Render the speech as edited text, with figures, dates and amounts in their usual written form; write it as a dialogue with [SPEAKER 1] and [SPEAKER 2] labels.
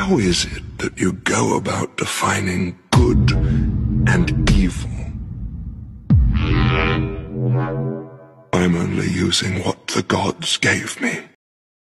[SPEAKER 1] How is it that you go about defining good and evil? I'm only using what the gods gave me.